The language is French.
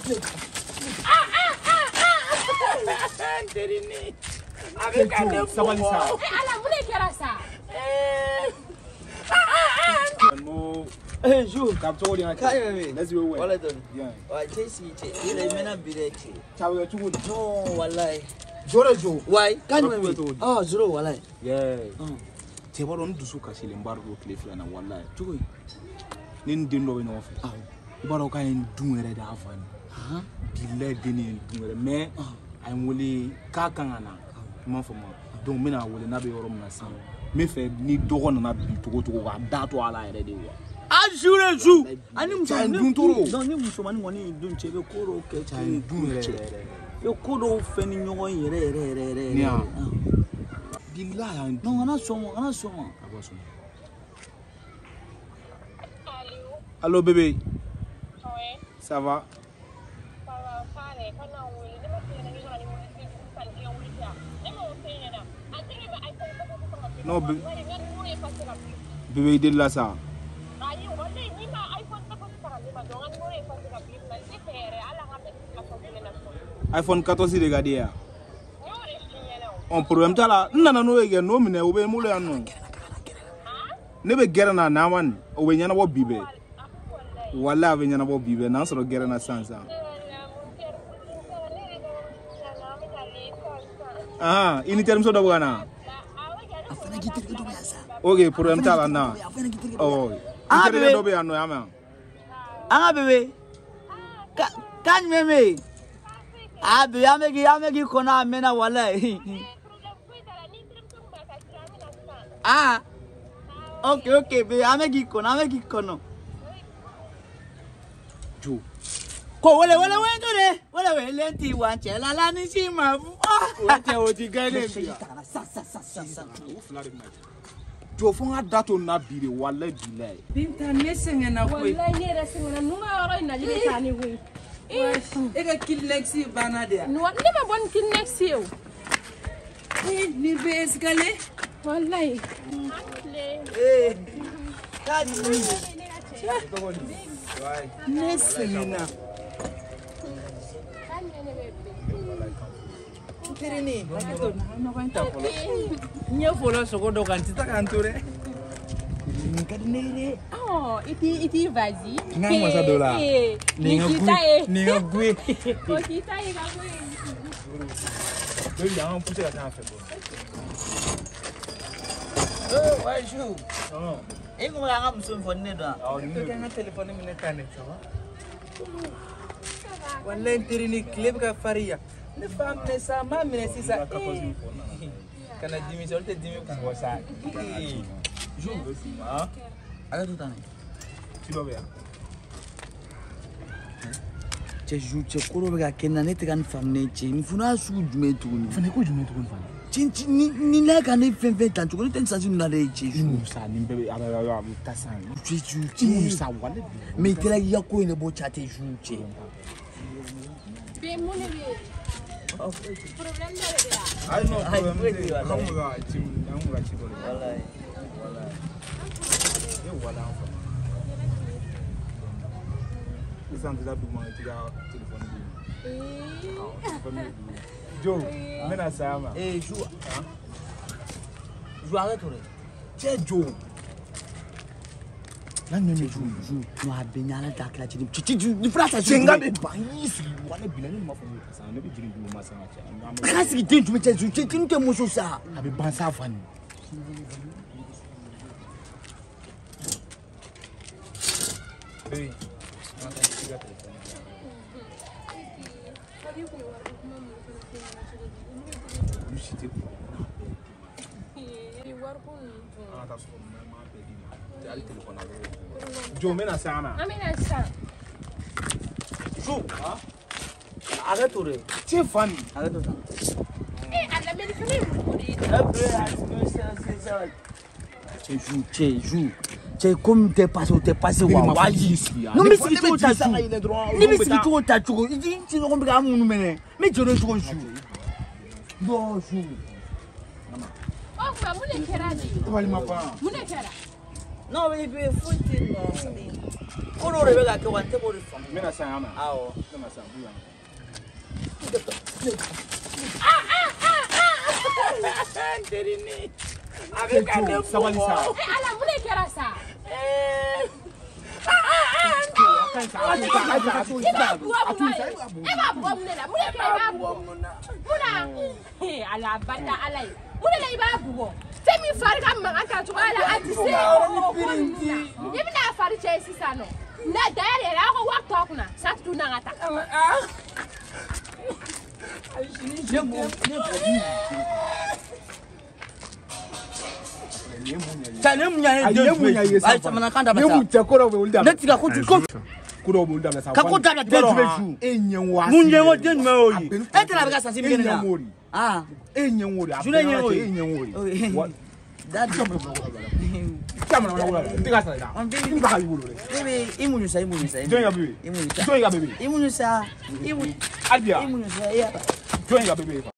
Avec un sabalisa. Ala mune kera sa. Eh, joue. Capture les Kaye. Let's go. Wala don. Yeah. Wa chesi che. Ile mena bireti. Chawe tu good. No, wallahi. Jore jo. Why? Kan Retrouve me. to. Ah, zero wallahi. Yeah. C'est bon on dusu kasi le mbargo kle fiana wallahi. Tuko. Nin dindo we no fe. Ah. Ibaro ka en dumere da afani. Billahi deni dumere mais ay wole ka kangana. Ma fo mo. Donc mina wole na be yorom na san. Me fe ni dogo na bi togo ga dato ala ere de wa. Ajure jou. Ani muso dun toro. Non, ni muso mani ngoni dun chebe koro ke cha dun che. Yo kodo feni nyogo yere. Nia. Billahi. Non, ana somo. Allô bébé. Oui. Ça va? Non, bébé, il est là ça. iPhone 14 regardez. On problème ta là, nana no ege no mine obe mule anu. Ne be gera na naman, obe nyana bo bibe. Wala be nyana bo bibe, na so gera na sansa. Ah, ini term so do bana. Okay, problème ta là na. Oh. Ah, bébé do be anu ama. Ah, bébé. Kan meme. Ah, bébé, amegi kona mena wallahi. Ah. Okay, bébé, amegi kono. Jo. Ko wale lenti wanche la ni shima. Wanche oti gane bia. Sa. Jo fonga dato na bire wallahi billahi. Binta nesenga na kwe. Wallahi ne rasinga numa oro ina jide tani wi. Ega kill next bana dia. No ne ma bon kin next year. Ni be escale. Wallahi. Eh. Kan Nesenga na. Tirini. Nya folo sogodo kan tita kanture. Kadinere. Oh, iti vazi. Nanga sa dola. Ninga gwe. Ko kita e ka gwe. Do ya on pousse la tan fait bon. Oh, why you? Oh. Ego nga mso mfonne do. Ah, ni Ko kanga telephone mine tane sawa. Wallahi tirini clip ka faria. Ne fam ne sa ma mine sisa. Kana dimi solte dimi ko sa. Jo. Ah. Aga tout tane. Tu vas bien. Che koro bega kenna ne te kan famne che ni funa su jume tuni. Fane ko jume to kon fa. Chinchi ni la kan ne fen tan ko ten sa na le che. Ni sa ni bebe aba ta san. Chi Ni sa wale. me te la ya ko ne bo chate ju che. Be mune be. Problem da re ya. Ai no problem. Wallahi. Kamu ga tim, kamu ga chi bole. Wallahi. Yo wala fa. Isan tu da bi mo ti ga telephone bi. Jo, mena sama. Eh, jou. Jou arrête toi. Che Jo. Nan me jou. No abenya la dakla chi. Chi ni frasa Chenga be bayisi wala bilani ma fa mo sa ne bi jiri ju ma sa ma cha. Kasi ki tin tu me che jou. Chi tin te mo so sa. Abi ban sa fa ni. Hey. Jo mena sana. Amina sa. Jo, ah. Arrête toi. C'est funny. Arrête toi. Alla me fini muri. Che jou. Che comme t'es passé wa waji. Non mais si tu t'as ça il est droit. Ni mais si tu t'as tu tu non me gamu no mais je ne jou. Bon jou. Oh, ma mune kera di. Wali ma pa. Mune kera. Non mais il faut Kolo re bega ke wa te bo re fa. Mena sa ama. Awo. Mena sa buya. Nderini. Avec un sabali sa. Ala mune kera sa. Ala banda alai. Mune la iba bugo. Temi farga manga to ala atise. Yebina fari chesi sano. Na dare la ko wakto kuna. Satu na ngata. Tane munya ne ai samana kanda bata. Nemu tekoro be ulda. Netika ko Kuro be ulda na sa. ka ko da de ju. Enyenwa. Munye wo de numa oyi. Etela bega sansi mi na. Ah. Enyenwori. Jule nyenwori. Enyenwori. That Kamera na wala. Ndiga sa da. Ni ba ka yulo le. baby imunyusa. Join ya baby. Imunyusa. Join ya baby. Imunyusa. Albia. Imunyusa ya. Join ya baby.